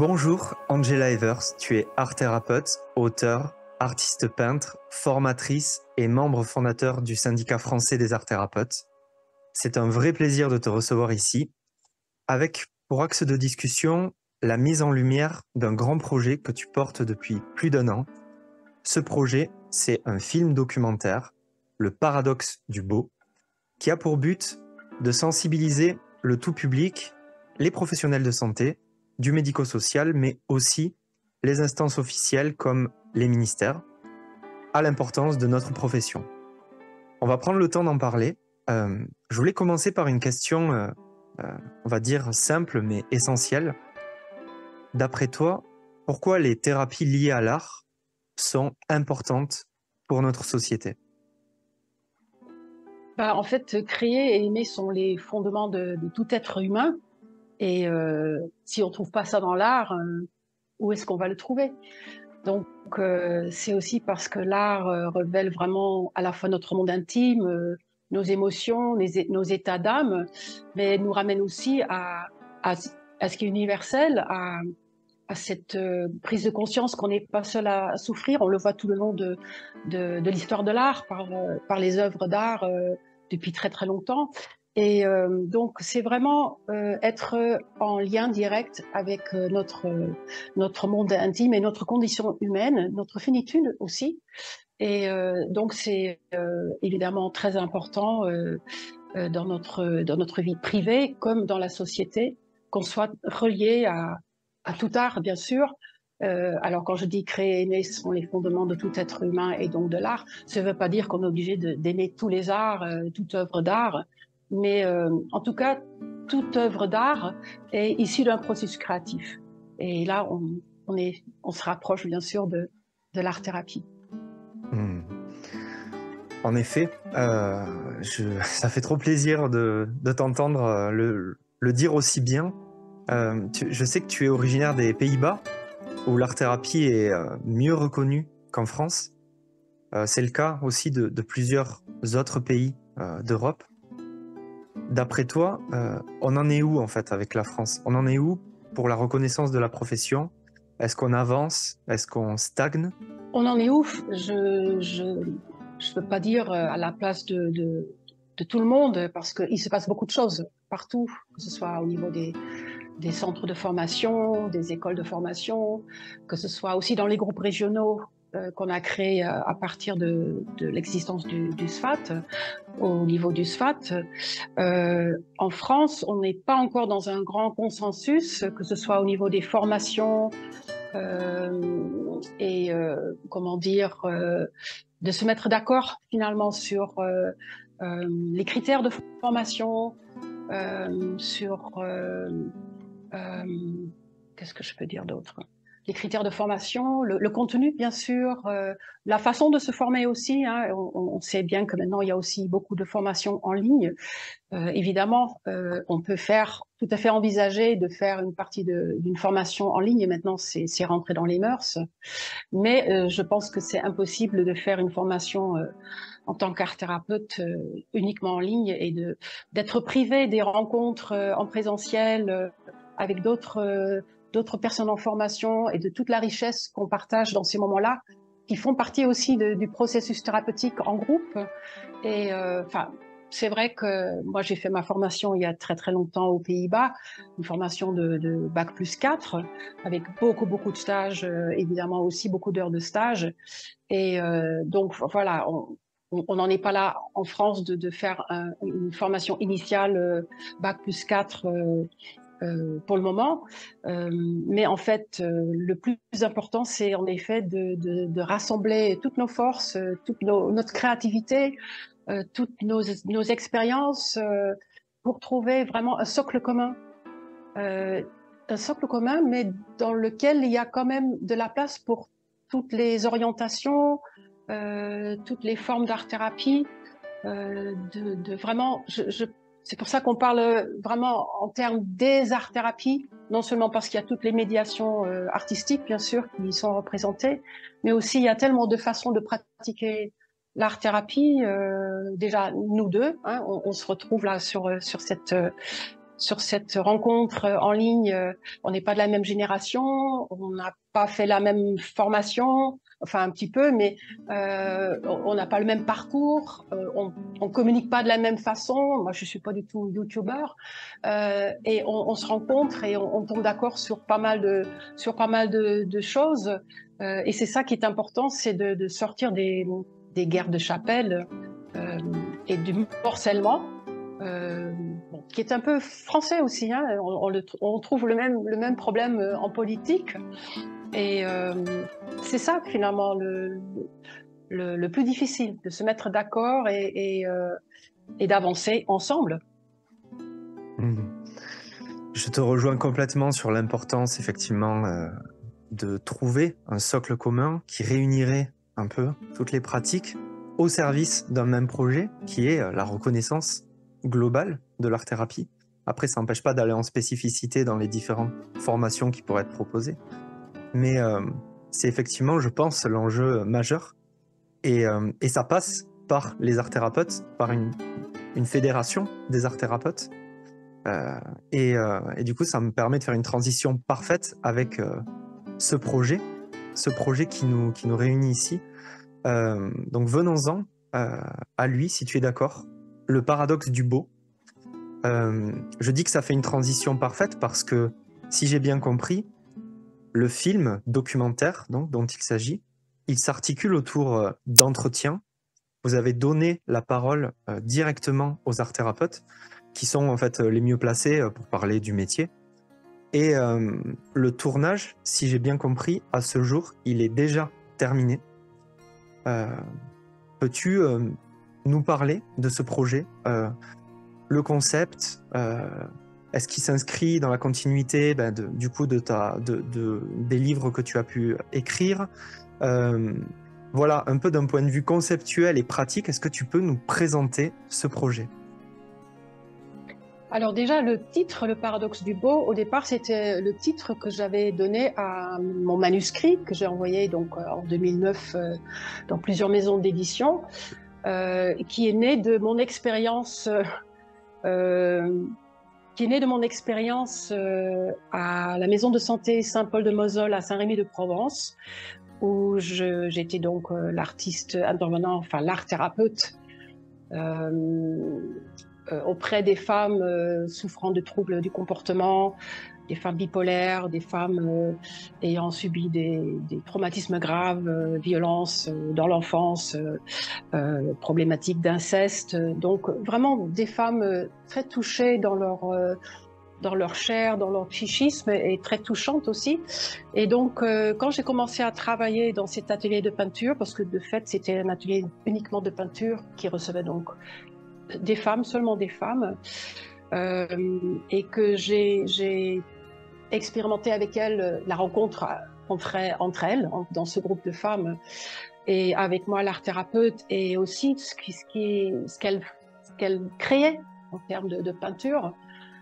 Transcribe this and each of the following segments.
Bonjour Angela Evers, tu es art thérapeute, auteur, artiste peintre, formatrice et membre fondateur du syndicat français des arts thérapeutes. C'est un vrai plaisir de te recevoir ici, avec pour axe de discussion la mise en lumière d'un grand projet que tu portes depuis plus d'1 an. Ce projet, c'est un film documentaire, Le paradoxe du beau, qui a pour but de sensibiliser le tout public, les professionnels de santé, du médico-social, mais aussi les instances officielles comme les ministères, à l'importance de notre profession. On va prendre le temps d'en parler. Je voulais commencer par une question, on va dire simple mais essentielle. D'après toi, pourquoi les thérapies liées à l'art sont importantes pour notre société? En fait, créer et aimer sont les fondements de tout être humain. Et si on ne trouve pas ça dans l'art, où est-ce qu'on va le trouver? Donc, c'est aussi parce que l'art révèle vraiment à la fois notre monde intime, nos émotions, nos états d'âme, mais nous ramène aussi à ce qui est universel, à cette prise de conscience qu'on n'est pas seul à souffrir. On le voit tout le long de l'histoire de l'art, par les œuvres d'art depuis très très longtemps. Et donc c'est vraiment être en lien direct avec notre monde intime et notre condition humaine, notre finitude aussi. Et donc c'est évidemment très important dans notre vie privée comme dans la société, qu'on soit relié à tout art, bien sûr. Alors quand je dis créer et aimer, ce sont les fondements de tout être humain et donc de l'art. Ça ne veut pas dire qu'on est obligé d'aimer tous les arts, toute œuvre d'art, mais en tout cas, toute œuvre d'art est issue d'un processus créatif. Et là, on se rapproche bien sûr de l'art-thérapie. En effet, ça fait trop plaisir de t'entendre le dire aussi bien. Je sais que tu es originaire des Pays-Bas, où l'art-thérapie est mieux reconnue qu'en France. C'est le cas aussi de plusieurs autres pays d'Europe. D'après toi, on en est où en fait avec la France? On en est où pour la reconnaissance de la profession? Est-ce qu'on avance? Est-ce qu'on stagne? On en est où? Je peux pas dire à la place de tout le monde, parce qu'il se passe beaucoup de choses partout, que ce soit au niveau des centres de formation, des écoles de formation, que ce soit aussi dans les groupes régionaux qu'on a créés à partir de l'existence du SFAT, au niveau du SFAT. En France, on n'est pas encore dans un grand consensus, que ce soit au niveau des formations et comment dire, de se mettre d'accord finalement sur les critères de formation, sur qu'est-ce que je peux dire d'autre? Les critères de formation, le contenu bien sûr, la façon de se former aussi. Hein, on sait bien que maintenant il y a aussi beaucoup de formations en ligne. Évidemment, on peut tout à fait envisager de faire une partie d'une formation en ligne, et maintenant c'est rentré dans les mœurs. Mais je pense que c'est impossible de faire une formation en tant qu'art thérapeute uniquement en ligne et d'être privé des rencontres en présentiel avec d'autres personnes en formation et de toute la richesse qu'on partage dans ces moments-là, qui font partie aussi du processus thérapeutique en groupe. Et c'est vrai que moi j'ai fait ma formation il y a très très longtemps aux Pays-Bas, une formation de bac+4, avec beaucoup de stages, évidemment aussi beaucoup d'heures de stage. Et donc voilà, on n'en est pas là en France de faire une formation initiale bac+4 pour le moment. Mais en fait, le plus important, c'est en effet de rassembler toutes nos forces, notre créativité, toutes nos expériences pour trouver vraiment un socle commun. Un socle commun, mais dans lequel il y a quand même de la place pour toutes les orientations, toutes les formes d'art-thérapie, vraiment, c'est pour ça qu'on parle vraiment en termes des arts-thérapies, non seulement parce qu'il y a toutes les médiations artistiques, bien sûr, qui y sont représentées, mais aussi il y a tellement de façons de pratiquer l'art-thérapie. Déjà, nous deux, hein, on se retrouve là sur cette sur cette rencontre en ligne. On n'est pas de la même génération, on n'a pas fait la même formation, enfin un petit peu, mais on n'a pas le même parcours, on communique pas de la même façon. Moi, je suis pas du tout youtubeur, et on se rencontre et on tombe d'accord sur pas mal de choses. Et c'est ça qui est important, c'est de sortir des guerres de chapelle et du morcellement. Bon, qui est un peu français aussi, hein. On trouve le même problème en politique. Et c'est ça finalement le plus difficile, de se mettre d'accord et d'avancer ensemble. Je te rejoins complètement sur l'importance effectivement de trouver un socle commun qui réunirait un peu toutes les pratiques au service d'un même projet qui est la reconnaissance globale de l'art-thérapie. Après, ça n'empêche pas d'aller en spécificité dans les différentes formations qui pourraient être proposées. Mais c'est effectivement, je pense, l'enjeu majeur. Et ça passe par les art-thérapeutes, par une fédération des art-thérapeutes. Et du coup, ça me permet de faire une transition parfaite avec ce projet qui nous réunit ici. Donc venons-en à lui, si tu es d'accord. Le paradoxe du beau. Je dis que ça fait une transition parfaite parce que, si j'ai bien compris, le film documentaire dont il s'agit, il s'articule autour d'entretiens. Vous avez donné la parole directement aux art-thérapeutes, qui sont en fait les mieux placés pour parler du métier. Et le tournage, si j'ai bien compris, à ce jour, il est déjà terminé. Peux-tu nous parler de ce projet, le concept, est-ce qu'il s'inscrit dans la continuité du coup des livres que tu as pu écrire, voilà, un peu d'un point de vue conceptuel et pratique, est-ce que tu peux nous présenter ce projet? Alors déjà, le titre, Le paradoxe du beau, au départ, c'était le titre que j'avais donné à mon manuscrit que j'ai envoyé donc en 2009 dans plusieurs maisons d'édition, qui est né de mon expérience à la maison de santé Saint-Paul-de-Moselle à Saint-Rémy-de-Provence, où j'étais donc l'artiste intervenant, enfin l'art thérapeute, auprès des femmes souffrant de troubles du comportement, des femmes bipolaires, des femmes ayant subi des traumatismes graves, violences dans l'enfance, problématiques d'inceste. Donc vraiment des femmes très touchées dans leur chair, dans leur psychisme, et très touchantes aussi. Et donc, quand j'ai commencé à travailler dans cet atelier de peinture, parce que de fait, c'était un atelier uniquement de peinture qui recevait donc des femmes, seulement des femmes, et que j'ai expérimenté avec elles la rencontre entre elles, dans ce groupe de femmes, et avec moi l'art thérapeute, et aussi ce qu'elles créaient en termes de peinture,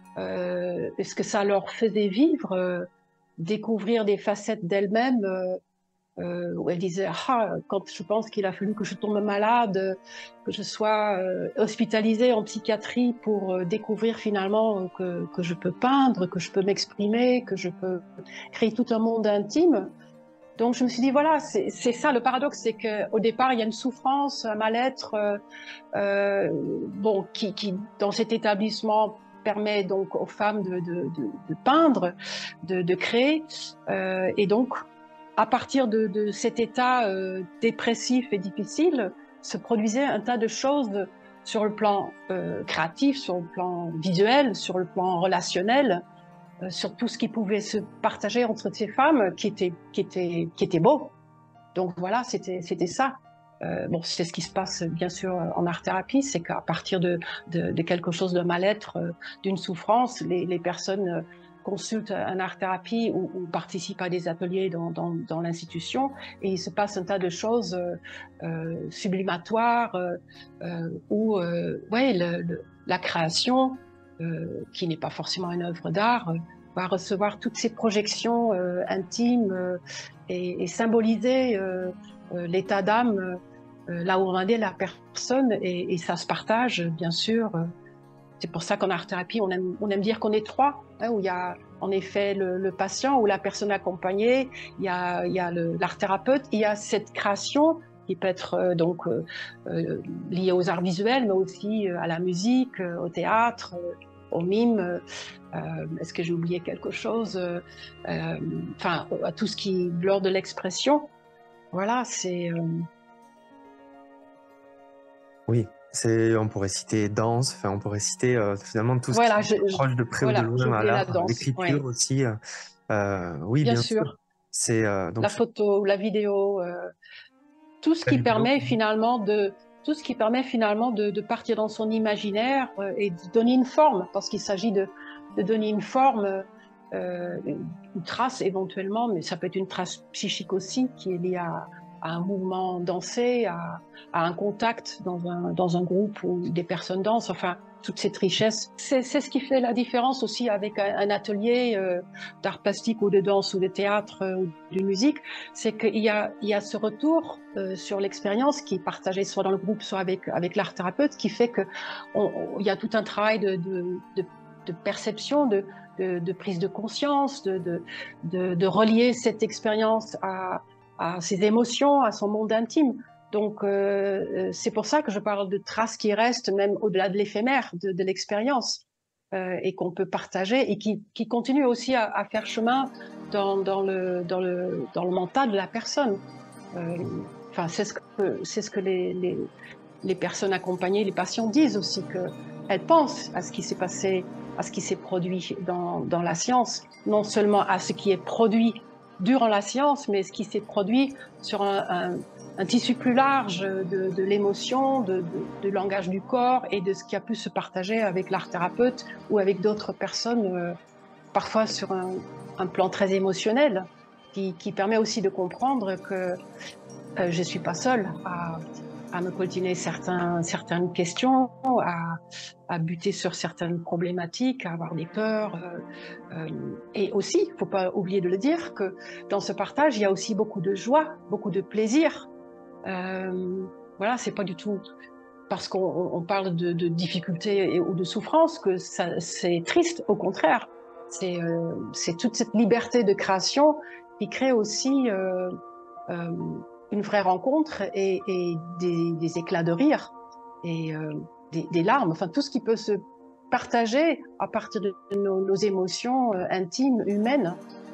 ce que ça leur faisait vivre, découvrir des facettes d'elles-mêmes, où elles disaient quand je pense qu'il a fallu que je tombe malade, que je sois hospitalisée en psychiatrie pour découvrir finalement que je peux peindre, que je peux m'exprimer, que je peux créer tout un monde intime. Donc je me suis dit voilà, c'est ça le paradoxe, c'est qu'au départ il y a une souffrance, un mal-être, bon, qui dans cet établissement permet donc aux femmes de peindre, de créer, et donc à partir de cet état dépressif et difficile se produisait un tas de choses sur le plan créatif, sur le plan visuel, sur le plan relationnel, sur tout ce qui pouvait se partager entre ces femmes qui était beau. Donc voilà, c'était ça. Bon, c'est ce qui se passe bien sûr en art-thérapie, c'est qu'à partir de quelque chose de mal-être, d'une souffrance, les personnes consultent un art-thérapie ou participent à des ateliers dans l'institution, et il se passe un tas de choses sublimatoires où ouais, la création, qui n'est pas forcément une œuvre d'art, va recevoir toutes ces projections intimes et symboliser l'état d'âme là où en est la personne, et ça se partage bien sûr C'est pour ça qu'en art-thérapie, on aime dire qu'on est trois, hein, où il y a en effet le patient ou la personne accompagnée, il y a l'art-thérapeute, il y a cette création qui peut être liée aux arts visuels, mais aussi à la musique, au théâtre, au mime. Est-ce que j'ai oublié quelque chose? Enfin, à tout ce qui lors de l'expression. Voilà, c'est... Oui, on pourrait citer danse, enfin, on pourrait citer finalement tout ce qui Voilà, est proche de près ou de voilà, j'ai loin à oublié la l'art, danse. l'écriture Ouais, aussi. Oui, bien bien sûr. sûr. C'est La donc photo, la vidéo, tout ce la qui vidéo. permet finalement de partir dans son imaginaire et de donner une forme, parce qu'il s'agit de donner une forme, une trace éventuellement, mais ça peut être une trace psychique aussi qui est liée à un mouvement dansé, à un contact dans un groupe où des personnes dansent, enfin toute cette richesse. C'est ce qui fait la différence aussi avec un atelier d'art plastique ou de danse ou de théâtre ou de musique, c'est qu'il y a ce retour sur l'expérience qui est partagé soit dans le groupe, soit avec l'art thérapeute, qui fait que il y a tout un travail de perception, de prise de conscience, de relier cette expérience à ses émotions, à son monde intime. Donc c'est pour ça que je parle de traces qui restent même au-delà de l'éphémère, de l'expérience, et qu'on peut partager et qui continuent aussi à faire chemin dans le mental de la personne. Enfin, c'est ce que les personnes accompagnées, les patients disent aussi, qu'elles pensent à ce qui s'est passé, à ce qui s'est produit dans la science, non seulement à ce qui est produit durant la science, mais ce qui s'est produit sur un tissu plus large de l'émotion, du langage du corps et de ce qui a pu se partager avec l'art thérapeute ou avec d'autres personnes, parfois sur un plan très émotionnel, qui permet aussi de comprendre que je ne suis pas seule à me coltiner certaines questions, à buter sur certaines problématiques, à avoir des peurs. Et aussi, il ne faut pas oublier de le dire, que dans ce partage, il y a aussi beaucoup de joie, beaucoup de plaisir. Voilà, c'est pas du tout parce qu'on parle de difficultés ou de souffrance que c'est triste, au contraire. C'est toute cette liberté de création qui crée aussi euh, une vraie rencontre et des éclats de rire et des larmes, enfin tout ce qui peut se partager à partir de nos émotions intimes, humaines.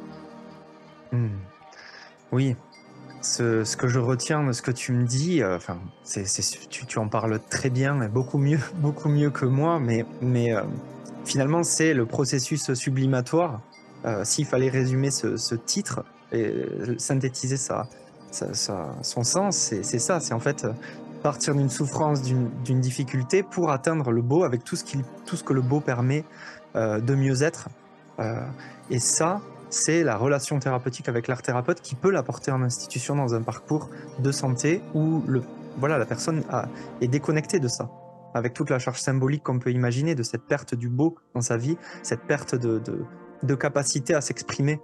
Oui, ce que je retiens de ce que tu me dis, enfin, tu en parles très bien, et beaucoup mieux, beaucoup mieux que moi, mais finalement, c'est le processus sublimatoire. S'il fallait résumer ce titre et synthétiser son sens, c'est ça, c'est en fait partir d'une souffrance, d'une difficulté pour atteindre le beau avec tout ce que le beau permet de mieux être. Et ça, c'est la relation thérapeutique avec l'art thérapeute qui peut l'apporter en institution dans un parcours de santé où la personne est déconnectée de ça, avec toute la charge symbolique qu'on peut imaginer de cette perte du beau dans sa vie, cette perte de capacité à s'exprimer.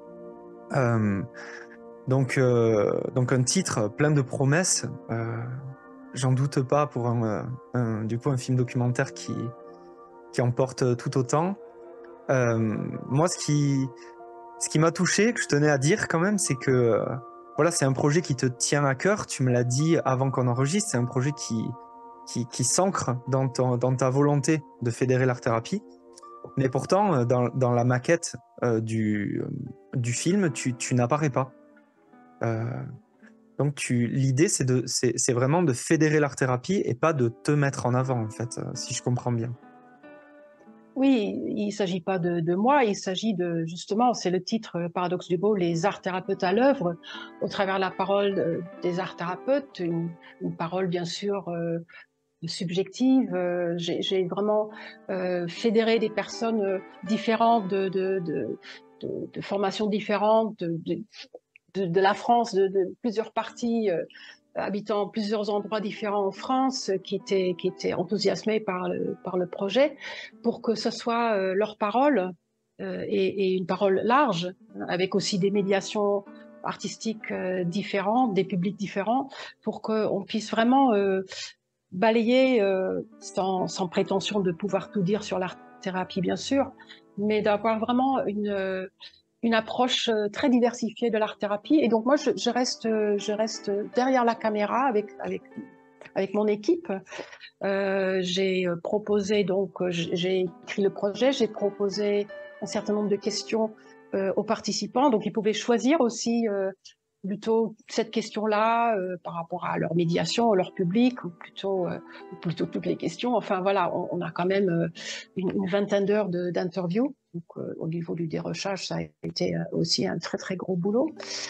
Donc un titre plein de promesses, j'en doute pas pour un film documentaire qui en porte tout autant. Moi, ce qui m'a touché, que je tenais à dire quand même, c'est que voilà, c'est un projet qui te tient à cœur. Tu me l'as dit avant qu'on enregistre. C'est un projet qui s'ancre dans ta volonté de fédérer l'art-thérapie. Mais pourtant, dans la maquette du film, tu n'apparais pas. Donc l'idée, c'est vraiment de fédérer l'art-thérapie et pas de te mettre en avant, en fait, si je comprends bien. Oui, il ne s'agit pas de moi, il s'agit justement, c'est le titre Paradoxe du beau, les arts thérapeutes à l'œuvre, au travers de la parole des arts thérapeutes, une parole bien sûr subjective. J'ai vraiment fédéré des personnes différentes, de formations différentes, de la France, de plusieurs parties, habitant plusieurs endroits différents en France, qui étaient enthousiasmés par le projet, pour que ce soit leur parole et une parole large, avec aussi des médiations artistiques différentes, des publics différents, pour qu'on puisse vraiment balayer sans prétention de pouvoir tout dire sur l'art-thérapie, bien sûr, mais d'avoir vraiment une approche très diversifiée de l'art-thérapie. Et donc moi, je reste derrière la caméra avec mon équipe. J'ai proposé, donc j'ai écrit le projet, j'ai proposé un certain nombre de questions aux participants. Donc ils pouvaient choisir aussi plutôt cette question-là par rapport à leur médiation, leur public, ou plutôt toutes les questions. Enfin voilà, on a quand même une vingtaine d'heures d'interview. Donc au niveau du dérochage, ça a été aussi un très très gros boulot.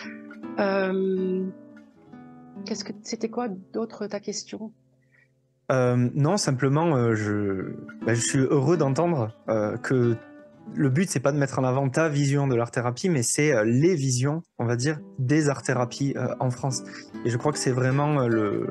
C'était quoi d'autre ta question? Non, simplement, je suis heureux d'entendre que le but, c'est pas de mettre en avant ta vision de l'art-thérapie, mais c'est les visions, on va dire, des art-thérapies en France. Et je crois que c'est vraiment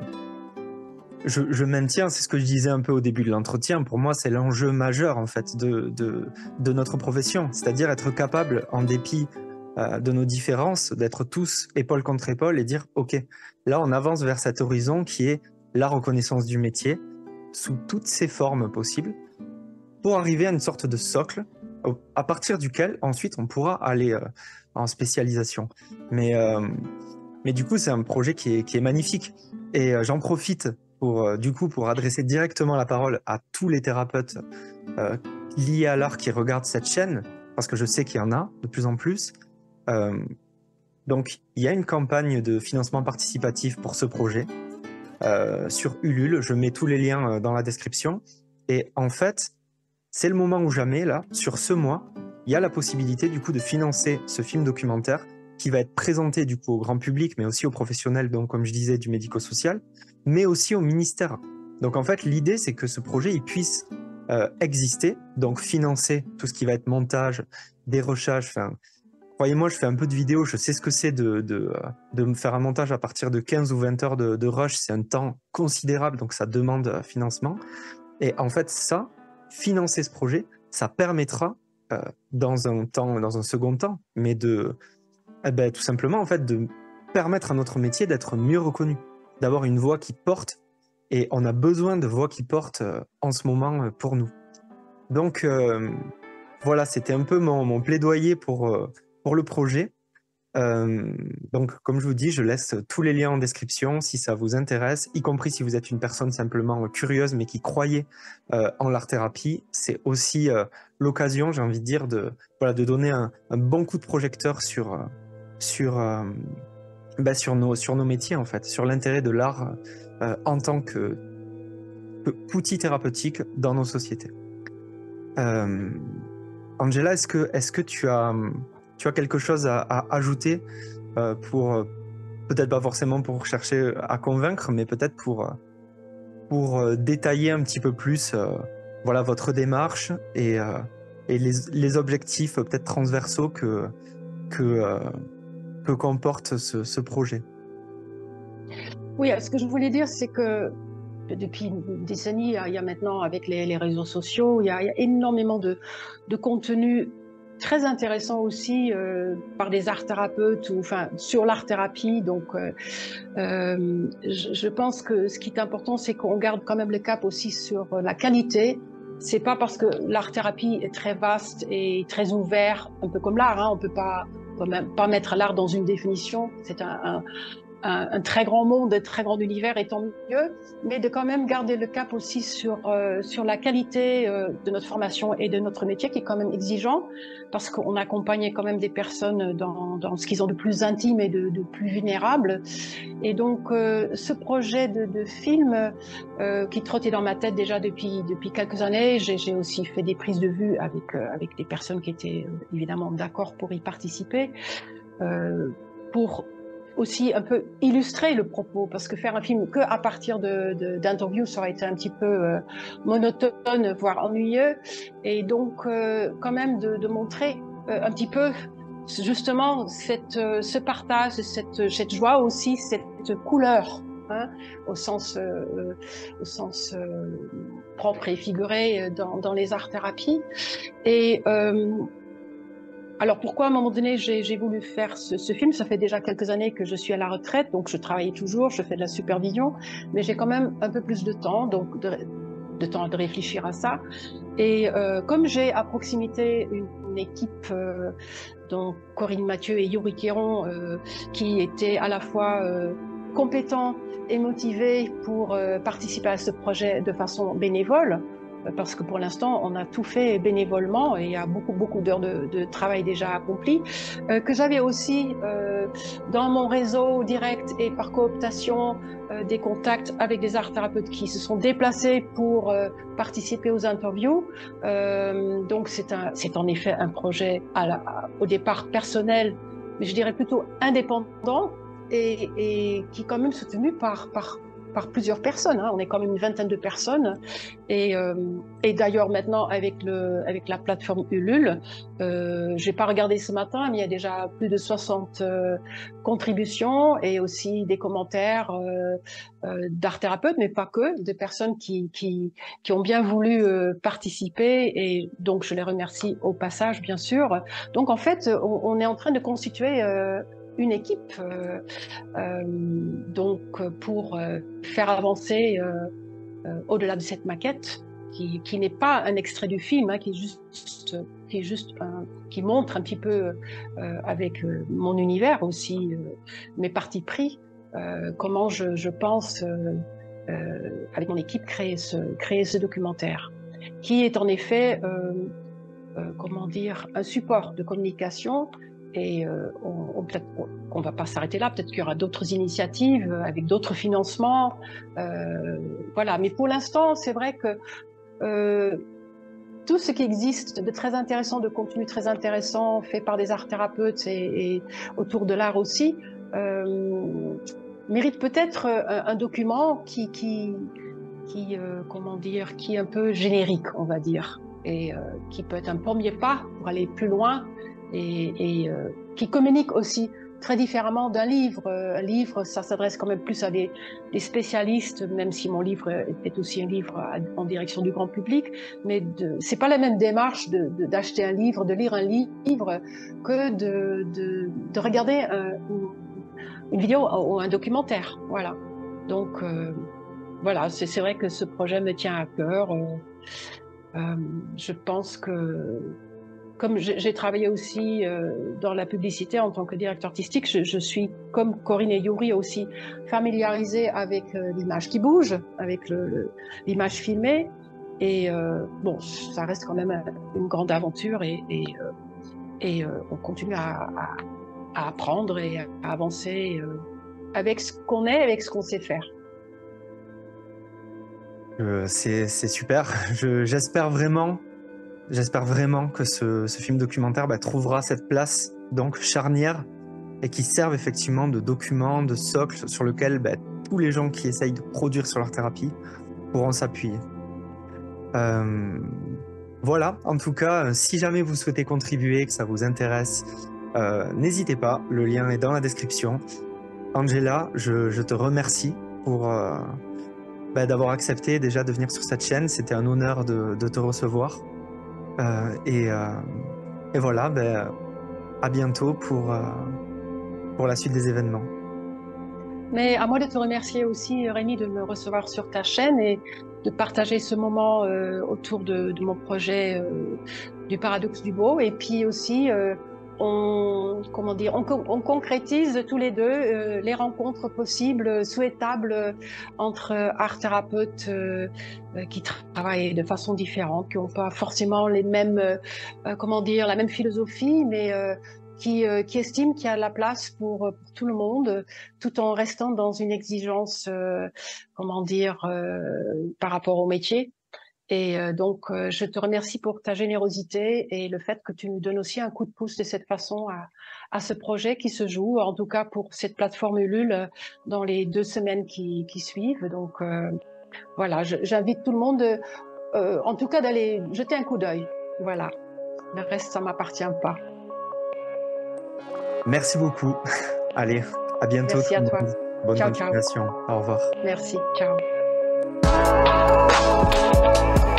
je maintiens, c'est ce que je disais un peu au début de l'entretien, pour moi, c'est l'enjeu majeur, en fait, de notre profession. C'est-à-dire être capable, en dépit de nos différences, d'être tous épaule contre épaule et dire, OK, là, on avance vers cet horizon qui est la reconnaissance du métier sous toutes ses formes possibles pour arriver à une sorte de socle à partir duquel ensuite on pourra aller en spécialisation. Mais du coup, c'est un projet qui est magnifique et j'en profite pour adresser directement la parole à tous les thérapeutes liés à l'art qui regardent cette chaîne, parce que je sais qu'il y en a de plus en plus. Donc, il y a une campagne de financement participatif pour ce projet sur Ulule. Je mets tous les liens dans la description. Et en fait, c'est le moment ou jamais, là, sur ce mois, il y a la possibilité, du coup, de financer ce film documentaire qui va être présenté, du coup, au grand public, mais aussi aux professionnels, donc, comme je disais, du médico-social, mais aussi au ministère. Donc, en fait, l'idée, c'est que ce projet, il puisse exister, donc financer tout ce qui va être montage, dérochage, enfin, croyez-moi, je fais un peu de vidéo, je sais ce que c'est de me faire un montage à partir de 15 ou 20 heures de rush, c'est un temps considérable, donc ça demande financement. Et en fait, ça, financer ce projet, ça permettra, dans un second temps, mais tout simplement, en fait, de permettre à notre métier d'être mieux reconnu, d'avoir une voix qui porte, et on a besoin de voix qui portent en ce moment pour nous. Donc, voilà, c'était un peu mon plaidoyer pour le projet. Donc, comme je vous dis, je laisse tous les liens en description si ça vous intéresse, y compris si vous êtes une personne simplement curieuse mais qui croyait en l'art-thérapie. C'est aussi l'occasion, j'ai envie de dire, de donner un bon coup de projecteur sur, sur nos métiers, en fait, sur l'intérêt de l'art en tant qu'outil thérapeutique dans nos sociétés. Angela, est-ce que tu as quelque chose à ajouter pour, peut-être pas forcément pour chercher à convaincre, mais peut-être pour détailler un petit peu plus voilà, votre démarche et les objectifs peut-être transversaux que comporte ce projet? Oui, ce que je voulais dire, c'est que depuis une décennie, il y a maintenant, avec les réseaux sociaux, il y a énormément de contenu très intéressant aussi par des art-thérapeutes ou enfin sur l'art-thérapie. Donc, je pense que ce qui est important, c'est qu'on garde quand même le cap aussi sur la qualité. C'est pas parce que l'art-thérapie est très vaste et très ouvert, un peu comme l'art, hein, on peut même pas mettre l'art dans une définition. C'est un très grand monde, un très grand univers, et tant mieux, mais de quand même garder le cap aussi sur la qualité de notre formation et de notre métier, qui est quand même exigeant, parce qu'on accompagne quand même des personnes dans ce qu'ils ont de plus intime et de plus vulnérable. Et donc, ce projet de film qui trottait dans ma tête déjà depuis quelques années, j'ai aussi fait des prises de vue avec des personnes qui étaient évidemment d'accord pour y participer, pour aussi un peu illustrer le propos, parce que faire un film que à partir d'interviews, ça aurait été un petit peu monotone, voire ennuyeux. Et donc, quand même de montrer un petit peu justement ce partage, cette joie aussi, cette couleur, hein, au sens propre et figuré dans les arts-thérapies. Et Alors pourquoi à un moment donné j'ai voulu faire ce film? Ça fait déjà quelques années que je suis à la retraite, donc je travaille toujours, je fais de la supervision, mais j'ai quand même un peu plus de temps, donc de temps de réfléchir à ça. Et comme j'ai à proximité une équipe, dont Corinne Mathieu et Yuri Quéron, qui étaient à la fois compétents et motivés pour participer à ce projet de façon bénévole, parce que pour l'instant, on a tout fait bénévolement et il y a beaucoup d'heures de travail déjà accomplies, que j'avais aussi dans mon réseau direct et par cooptation des contacts avec des art thérapeutes qui se sont déplacés pour participer aux interviews. Donc c'est en effet un projet au départ personnel, mais je dirais plutôt indépendant et qui est quand même soutenu par plusieurs personnes. On est quand même une vingtaine de personnes. Et d'ailleurs, maintenant, avec la plateforme Ulule, j'ai pas regardé ce matin, mais il y a déjà plus de 60 contributions et aussi des commentaires d'art thérapeutes, mais pas que, des personnes qui ont bien voulu participer. Et donc, je les remercie au passage, bien sûr. Donc, en fait, on est en train de constituer une équipe donc pour faire avancer au-delà de cette maquette qui n'est pas un extrait du film, qui montre un petit peu avec mon univers aussi, mes partis pris, comment je pense avec mon équipe créer ce documentaire qui est en effet comment dire, un support de communication. Et peut-être qu'on ne va pas s'arrêter là, peut-être qu'il y aura d'autres initiatives avec d'autres financements. Voilà. Mais pour l'instant, c'est vrai que tout ce qui existe de très intéressant, de contenu très intéressant, fait par des art thérapeutes et autour de l'art aussi, mérite peut-être un document qui comment dire, qui est un peu générique, on va dire, et qui peut être un premier pas pour aller plus loin. Et qui communique aussi très différemment d'un livre. Un livre, ça s'adresse quand même plus à des spécialistes, même si mon livre est aussi un livre en direction du grand public. Mais c'est pas la même démarche d'acheter un livre, de lire un livre, que de regarder une vidéo ou un documentaire. Voilà. Donc voilà, c'est vrai que ce projet me tient à cœur. Je pense que comme j'ai travaillé aussi dans la publicité en tant que directeur artistique, je suis, comme Corinne et Yuri, aussi familiarisée avec l'image qui bouge, avec l'image filmée. Et bon, ça reste quand même une grande aventure et on continue à apprendre et à avancer avec ce qu'on est, avec ce qu'on sait faire. C'est super. J'espère vraiment que ce film documentaire trouvera cette place donc charnière et qui serve effectivement de document, de socle sur lequel tous les gens qui essayent de produire sur leur thérapie pourront s'appuyer. Voilà, en tout cas, si jamais vous souhaitez contribuer, que ça vous intéresse, n'hésitez pas, le lien est dans la description. Angela, je te remercie pour d'avoir accepté déjà de venir sur cette chaîne. C'était un honneur de te recevoir. Et voilà, à bientôt pour la suite des événements. Mais à moi de te remercier aussi, Rémi, de me recevoir sur ta chaîne et de partager ce moment autour de mon projet du paradoxe du beau. Et puis aussi, on concrétise tous les deux les rencontres possibles, souhaitables entre art thérapeutes qui travaillent de façon différente, qui n'ont pas forcément les mêmes, la même philosophie, mais qui estiment qu'il y a la place pour tout le monde, tout en restant dans une exigence, par rapport au métier. Et donc, je te remercie pour ta générosité et le fait que tu nous donnes aussi un coup de pouce de cette façon à ce projet qui se joue, en tout cas pour cette plateforme Ulule, dans les 2 semaines qui suivent. Donc, voilà, j'invite tout le monde, en tout cas, d'aller jeter un coup d'œil. Voilà, le reste, ça m'appartient pas. Merci beaucoup. Allez, à bientôt. Merci à toi. Bonne continuation. Ciao. Au revoir. Merci, ciao.